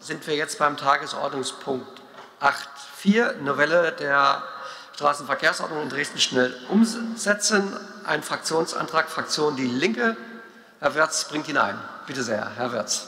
sind wir jetzt beim Tagesordnungspunkt 8.4, Novelle der Straßenverkehrsordnung in Dresden schnell umsetzen. Ein Fraktionsantrag, Fraktion Die Linke. Herr Wörth bringt ihn ein. Bitte sehr, Herr Wörth.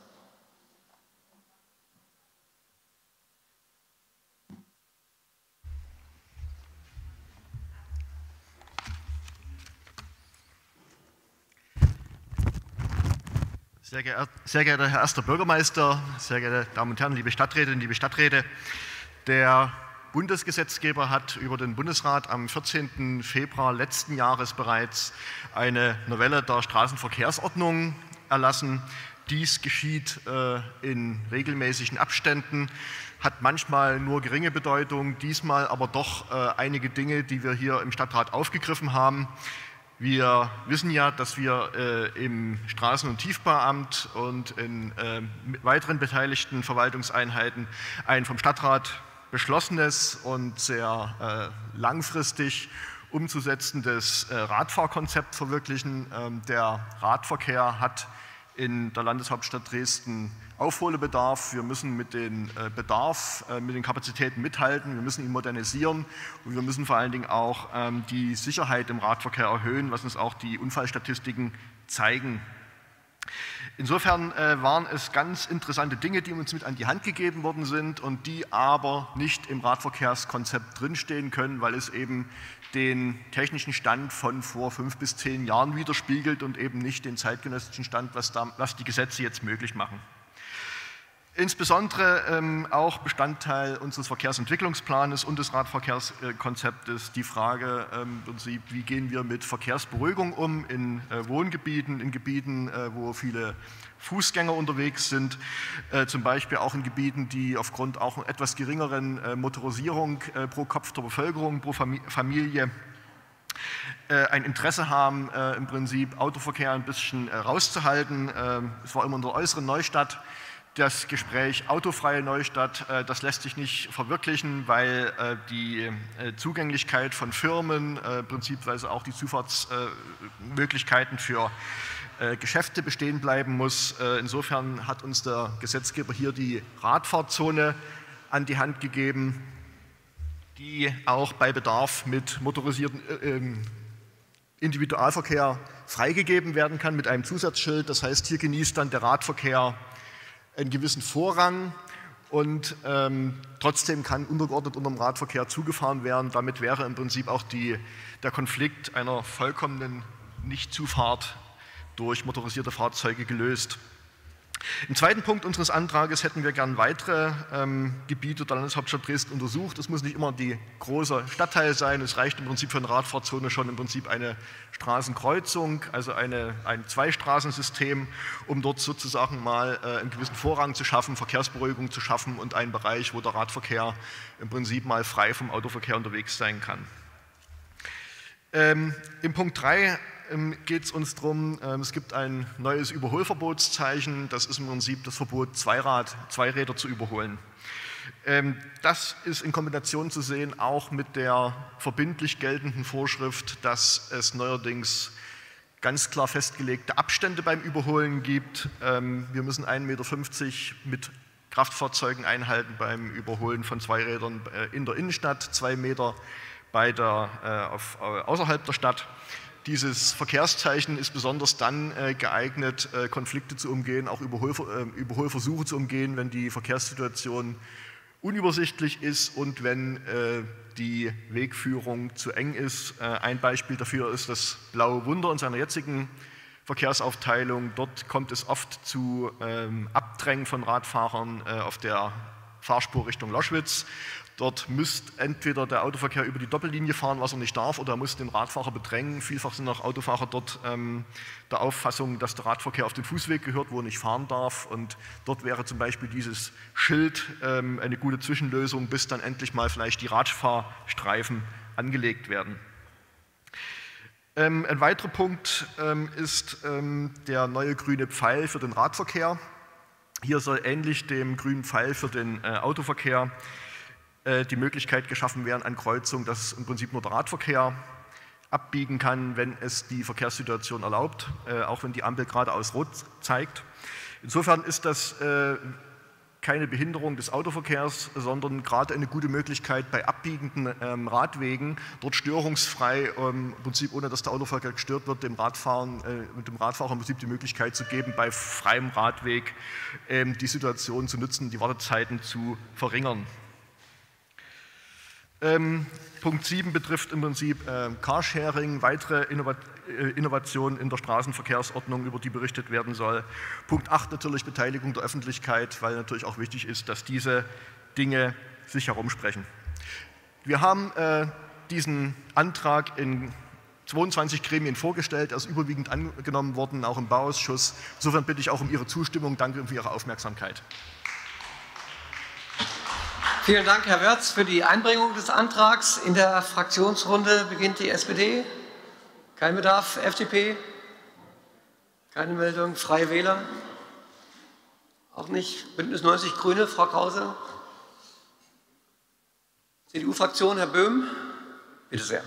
Sehr geehrter Herr erster Bürgermeister, sehr geehrte Damen und Herren, liebe Stadträtinnen, liebe Stadträte, der Bundesgesetzgeber hat über den Bundesrat am 14. Februar letzten Jahres bereits eine Novelle der Straßenverkehrsordnung erlassen. Dies geschieht in regelmäßigen Abständen, hat manchmal nur geringe Bedeutung, diesmal aber doch einige Dinge, die wir hier im Stadtrat aufgegriffen haben. Wir wissen ja, dass wir im Straßen- und Tiefbauamt und in weiteren beteiligten Verwaltungseinheiten ein vom Stadtrat beschlossenes und sehr langfristig umzusetzendes Radfahrkonzept verwirklichen. Der Radverkehr hat in der Landeshauptstadt Dresden Aufholbedarf. Wir müssen mit dem Bedarf, mit den Kapazitäten mithalten, wir müssen ihn modernisieren und wir müssen vor allen Dingen auch die Sicherheit im Radverkehr erhöhen, was uns auch die Unfallstatistiken zeigen. Insofern waren es ganz interessante Dinge, die uns mit an die Hand gegeben worden sind und die aber nicht im Radverkehrskonzept drinstehen können, weil es eben den technischen Stand von vor 5 bis 10 Jahren widerspiegelt und eben nicht den zeitgenössischen Stand, was die Gesetze jetzt möglich machen. Insbesondere auch Bestandteil unseres Verkehrsentwicklungsplanes und des Radverkehrskonzeptes die Frage im Prinzip, wie gehen wir mit Verkehrsberuhigung um in Wohngebieten, in Gebieten, wo viele Fußgänger unterwegs sind, zum Beispiel auch in Gebieten, die aufgrund auch etwas geringeren Motorisierung pro Kopf der Bevölkerung, pro Familie ein Interesse haben, im Prinzip Autoverkehr ein bisschen rauszuhalten. Es war immer in der äußeren Neustadt das Gespräch autofreie Neustadt, das lässt sich nicht verwirklichen, weil die Zugänglichkeit von Firmen, prinzipweise auch die Zufahrtsmöglichkeiten für Geschäfte bestehen bleiben muss. Insofern hat uns der Gesetzgeber hier die Radfahrzone an die Hand gegeben, die auch bei Bedarf mit motorisiertem Individualverkehr freigegeben werden kann mit einem Zusatzschild. Das heißt, hier genießt dann der Radverkehr einen gewissen Vorrang und trotzdem kann untergeordnet unter dem Radverkehr zugefahren werden. Damit wäre im Prinzip auch der Konflikt einer vollkommenen Nichtzufahrt durch motorisierte Fahrzeuge gelöst. Im zweiten Punkt unseres Antrages hätten wir gern weitere Gebiete der Landeshauptstadt Dresden untersucht. Es muss nicht immer die große Stadtteil sein. Es reicht im Prinzip für eine Radfahrzone schon im Prinzip eine Straßenkreuzung, also ein Zweistraßensystem, um dort sozusagen mal einen gewissen Vorrang zu schaffen, Verkehrsberuhigung zu schaffen und einen Bereich, wo der Radverkehr im Prinzip mal frei vom Autoverkehr unterwegs sein kann. Im Punkt 3 geht es uns darum, es gibt ein neues Überholverbotszeichen, das ist im Prinzip das Verbot, Zweiräder zu überholen. Das ist in Kombination zu sehen auch mit der verbindlich geltenden Vorschrift, dass es neuerdings ganz klar festgelegte Abstände beim Überholen gibt. Wir müssen 1,50 Meter mit Kraftfahrzeugen einhalten beim Überholen von Zweirädern in der Innenstadt, 2 Meter außerhalb der Stadt. Dieses Verkehrszeichen ist besonders dann geeignet, Konflikte zu umgehen, auch Überholversuche zu umgehen, wenn die Verkehrssituation unübersichtlich ist und wenn die Wegführung zu eng ist. Ein Beispiel dafür ist das Blaue Wunder in seiner jetzigen Verkehrsaufteilung. Dort kommt es oft zu Abdrängen von Radfahrern auf der Fahrspur Richtung Loschwitz. Dort müsste entweder der Autoverkehr über die Doppellinie fahren, was er nicht darf, oder er muss den Radfahrer bedrängen. Vielfach sind auch Autofahrer dort der Auffassung, dass der Radverkehr auf den Fußweg gehört, wo er nicht fahren darf. Und dort wäre zum Beispiel dieses Schild eine gute Zwischenlösung, bis dann endlich mal vielleicht die Radfahrstreifen angelegt werden. Ein weiterer Punkt ist der neue grüne Pfeil für den Radverkehr. Hier soll ähnlich dem grünen Pfeil für den Autoverkehr die Möglichkeit geschaffen werden an Kreuzungen, dass im Prinzip nur der Radverkehr abbiegen kann, wenn es die Verkehrssituation erlaubt, auch wenn die Ampel geradeaus rot zeigt. Insofern ist das keine Behinderung des Autoverkehrs, sondern gerade eine gute Möglichkeit bei abbiegenden Radwegen, dort störungsfrei, im Prinzip ohne dass der Autoverkehr gestört wird, dem Radfahrer im Prinzip die Möglichkeit zu geben, bei freiem Radweg die Situation zu nutzen, die Wartezeiten zu verringern. Punkt 7 betrifft im Prinzip Carsharing, weitere Innovationen in der Straßenverkehrsordnung, über die berichtet werden soll. Punkt 8 natürlich Beteiligung der Öffentlichkeit, weil natürlich auch wichtig ist, dass diese Dinge sich herumsprechen. Wir haben diesen Antrag in 22 Gremien vorgestellt, er ist überwiegend angenommen worden, auch im Bauausschuss. Insofern bitte ich auch um Ihre Zustimmung. Danke für Ihre Aufmerksamkeit. Vielen Dank, Herr Wörth, für die Einbringung des Antrags. In der Fraktionsrunde beginnt die SPD. Kein Bedarf. FDP? Keine Meldung. Freie Wähler? Auch nicht. Bündnis 90 Grüne, Frau Krause? CDU-Fraktion, Herr Böhm? Bitte sehr.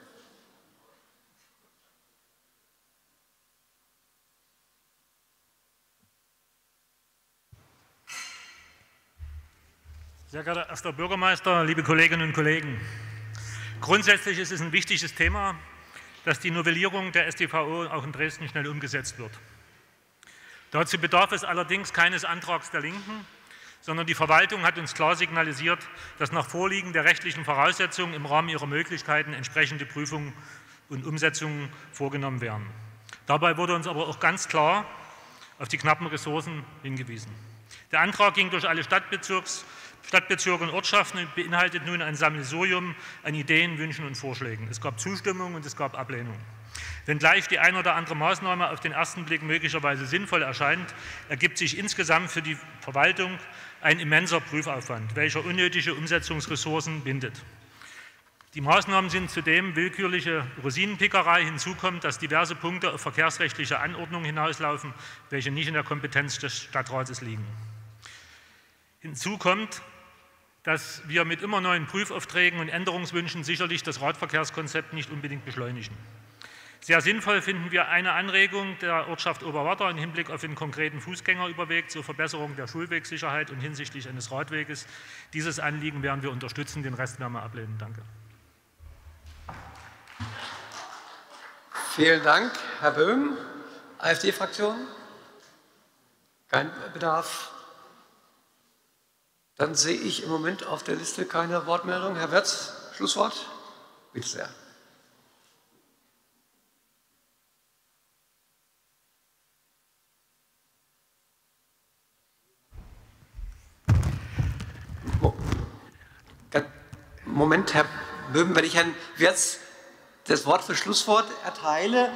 Sehr geehrter erster Bürgermeister, liebe Kolleginnen und Kollegen! Grundsätzlich ist es ein wichtiges Thema, dass die Novellierung der StVO auch in Dresden schnell umgesetzt wird. Dazu bedarf es allerdings keines Antrags der Linken, sondern die Verwaltung hat uns klar signalisiert, dass nach Vorliegen der rechtlichen Voraussetzungen im Rahmen ihrer Möglichkeiten entsprechende Prüfungen und Umsetzungen vorgenommen werden. Dabei wurde uns aber auch ganz klar auf die knappen Ressourcen hingewiesen. Der Antrag ging durch alle Stadtbezirke und Ortschaften und beinhaltet nun ein Sammelsurium an Ideen, Wünschen und Vorschlägen. Es gab Zustimmung und es gab Ablehnung. Wenngleich die eine oder andere Maßnahme auf den ersten Blick möglicherweise sinnvoll erscheint, ergibt sich insgesamt für die Verwaltung ein immenser Prüfaufwand, welcher unnötige Umsetzungsressourcen bindet. Die Maßnahmen sind zudem willkürliche Rosinenpickerei. Hinzu kommt, dass diverse Punkte auf verkehrsrechtliche Anordnungen hinauslaufen, welche nicht in der Kompetenz des Stadtrates liegen. Hinzu kommt, dass wir mit immer neuen Prüfaufträgen und Änderungswünschen sicherlich das Radverkehrskonzept nicht unbedingt beschleunigen. Sehr sinnvoll finden wir eine Anregung der Ortschaft Oberwarta im Hinblick auf den konkreten Fußgängerüberweg zur Verbesserung der Schulwegsicherheit und hinsichtlich eines Radweges. Dieses Anliegen werden wir unterstützen, den Rest werden wir ablehnen. Danke. Vielen Dank, Herr Böhm. AfD-Fraktion? Kein Bedarf. Dann sehe ich im Moment auf der Liste keine Wortmeldung. Herr Wörth, Schlusswort? Bitte sehr. Moment, Herr Böhm, wenn ich Herrn Wörth das Wort für Schlusswort erteile.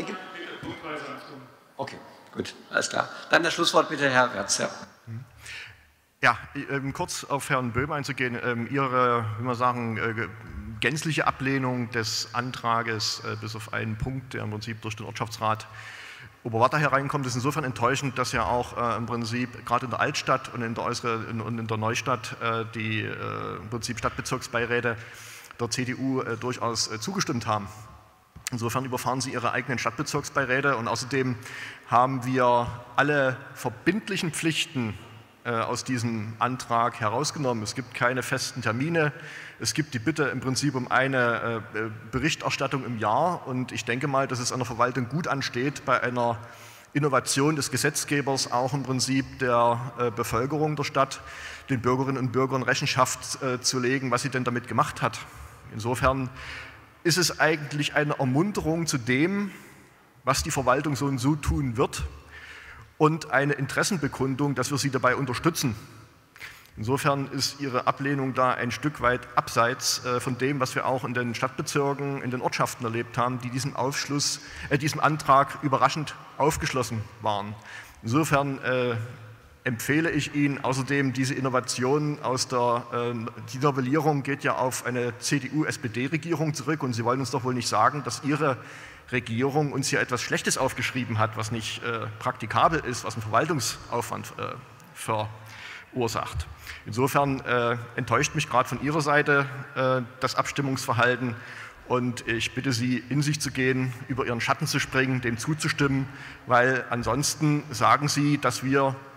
Okay, gut, alles klar. Dann das Schlusswort bitte, Herr Wörth. Ja, kurz auf Herrn Böhm einzugehen. Ihre, wie man sagen, gänzliche Ablehnung des Antrages bis auf einen Punkt, der im Prinzip durch den Ortschaftsrat Oberwarta hereinkommt, ist insofern enttäuschend, dass ja auch im Prinzip gerade in der Altstadt und in der Neustadt die im Prinzip Stadtbezirksbeiräte der CDU durchaus zugestimmt haben. Insofern überfahren sie ihre eigenen Stadtbezirksbeiräte und außerdem haben wir alle verbindlichen Pflichten aus diesem Antrag herausgenommen. Es gibt keine festen Termine. Es gibt die Bitte im Prinzip um eine Berichterstattung im Jahr. Und ich denke mal, dass es an der Verwaltung gut ansteht, bei einer Innovation des Gesetzgebers auch im Prinzip der Bevölkerung der Stadt, den Bürgerinnen und Bürgern Rechenschaft zu legen, was sie denn damit gemacht hat. Insofern ist es eigentlich eine Ermunterung zu dem, was die Verwaltung so und so tun wird, und eine Interessenbekundung, dass wir sie dabei unterstützen. Insofern ist Ihre Ablehnung da ein Stück weit abseits von dem, was wir auch in den Stadtbezirken, in den Ortschaften erlebt haben, die diesem Antrag überraschend aufgeschlossen waren. Insofern empfehle ich Ihnen außerdem diese Innovation die Novellierung geht ja auf eine CDU-SPD-Regierung zurück und Sie wollen uns doch wohl nicht sagen, dass Ihre Regierung uns hier etwas Schlechtes aufgeschrieben hat, was nicht praktikabel ist, was einen Verwaltungsaufwand verursacht. Insofern enttäuscht mich gerade von Ihrer Seite das Abstimmungsverhalten und ich bitte Sie, in sich zu gehen, über Ihren Schatten zu springen, dem zuzustimmen, weil ansonsten sagen Sie, dass wir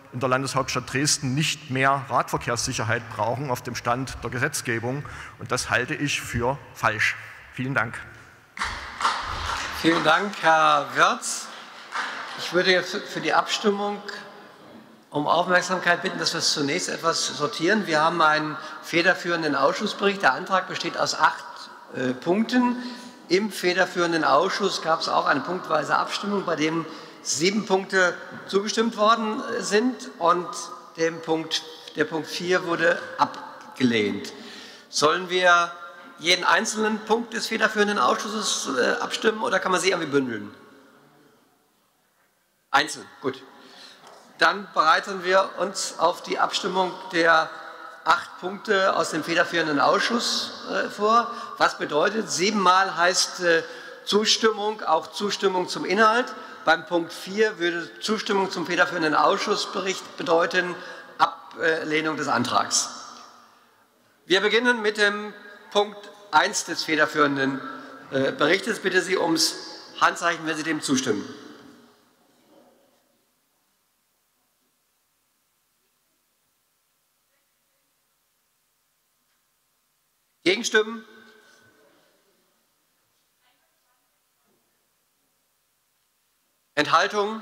in der Landeshauptstadt Dresden nicht mehr Radverkehrssicherheit brauchen auf dem Stand der Gesetzgebung. Und das halte ich für falsch. Vielen Dank. Vielen Dank, Herr Wörth. Ich würde jetzt für die Abstimmung um Aufmerksamkeit bitten, dass wir es zunächst etwas sortieren. Wir haben einen federführenden Ausschussbericht. Der Antrag besteht aus 8 Punkten. Im federführenden Ausschuss gab es auch eine punktweise Abstimmung, bei dem 7 Punkte zugestimmt worden sind und der Punkt 4 wurde abgelehnt. Sollen wir jeden einzelnen Punkt des federführenden Ausschusses abstimmen oder kann man sie irgendwie bündeln? Einzeln, gut. Dann bereiten wir uns auf die Abstimmung der 8 Punkte aus dem federführenden Ausschuss vor. Was bedeutet, 7-mal heißt Zustimmung, auch Zustimmung zum Inhalt. Beim Punkt 4 würde Zustimmung zum federführenden Ausschussbericht bedeuten Ablehnung des Antrags. Wir beginnen mit dem Punkt 1 des federführenden Berichtes. Bitte Sie ums Handzeichen, wenn Sie dem zustimmen. Gegenstimmen? Enthaltungen?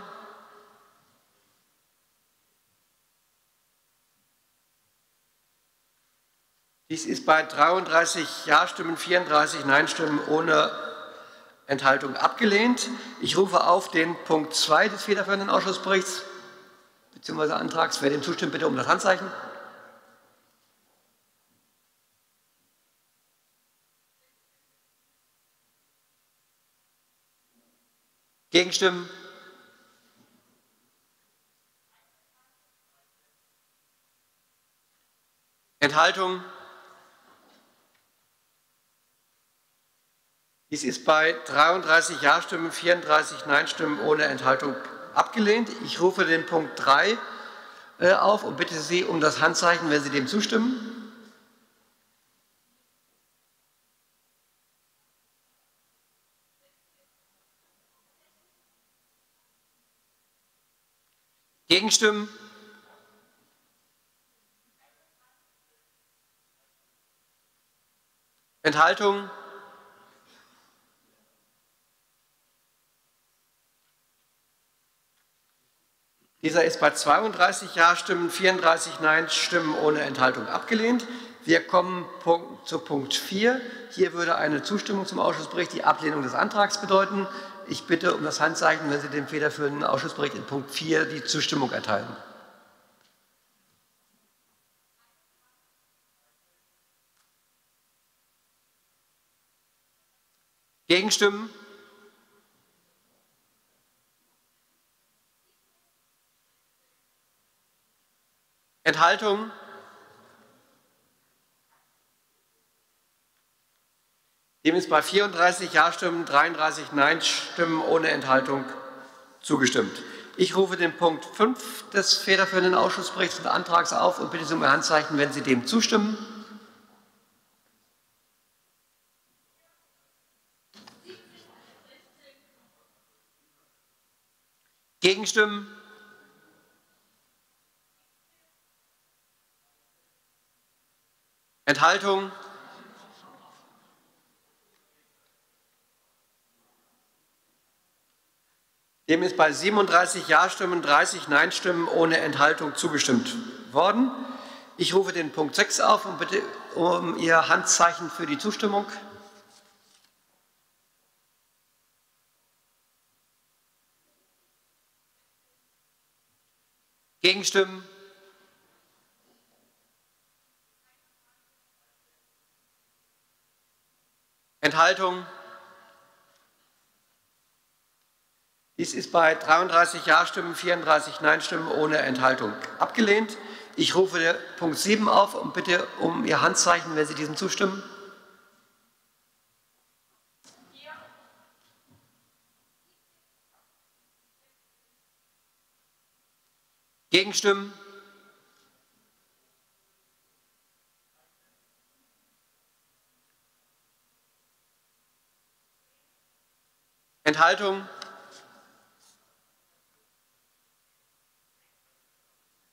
Dies ist bei 33 Ja-Stimmen, 34 Nein-Stimmen ohne Enthaltung abgelehnt. Ich rufe auf den Punkt 2 des federführenden Ausschussberichts bzw. Antrags. Wer dem zustimmt, bitte um das Handzeichen. Gegenstimmen? Enthaltungen? Dies ist bei 33 Ja-Stimmen, 34 Nein-Stimmen ohne Enthaltung abgelehnt. Ich rufe den Punkt 3 auf und bitte Sie um das Handzeichen, wenn Sie dem zustimmen. Gegenstimmen? Enthaltungen? Dieser ist bei 32 Ja-Stimmen, 34 Nein-Stimmen ohne Enthaltung abgelehnt. Wir kommen zu Punkt 4. Hier würde eine Zustimmung zum Ausschussbericht die Ablehnung des Antrags bedeuten. Ich bitte um das Handzeichen, wenn Sie dem federführenden Ausschussbericht in Punkt 4 die Zustimmung erteilen. Gegenstimmen? Enthaltungen? Dem ist bei 34 Ja-Stimmen, 33 Nein-Stimmen ohne Enthaltung zugestimmt. Ich rufe den Punkt 5 des federführenden Ausschussberichts und Antrags auf und bitte Sie um Ihr Handzeichen, wenn Sie dem zustimmen. Gegenstimmen? Enthaltungen? Dem ist bei 37 Ja-Stimmen, 30 Nein-Stimmen ohne Enthaltung zugestimmt worden. Ich rufe den Punkt 6 auf und bitte um Ihr Handzeichen für die Zustimmung. Gegenstimmen? Enthaltungen? Dies ist bei 33 Ja-Stimmen, 34 Nein-Stimmen ohne Enthaltung abgelehnt. Ich rufe den Punkt 7 auf und bitte um Ihr Handzeichen, wenn Sie diesem zustimmen. Gegenstimmen? Enthaltungen?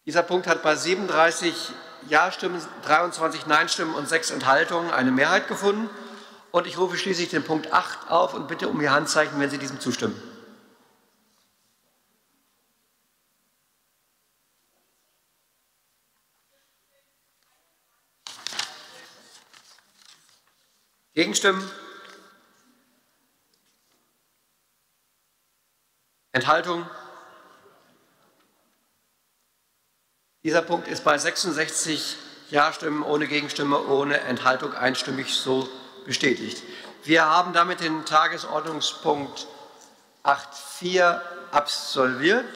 Dieser Punkt hat bei 37 Ja-Stimmen, 23 Nein-Stimmen und 6 Enthaltungen eine Mehrheit gefunden. Und ich rufe schließlich den Punkt 8 auf und bitte um Ihr Handzeichen, wenn Sie diesem zustimmen. Gegenstimmen? Enthaltung? Dieser Punkt ist bei 66 Ja-Stimmen ohne Gegenstimme, ohne Enthaltung einstimmig so bestätigt. Wir haben damit den Tagesordnungspunkt 8.4 absolviert.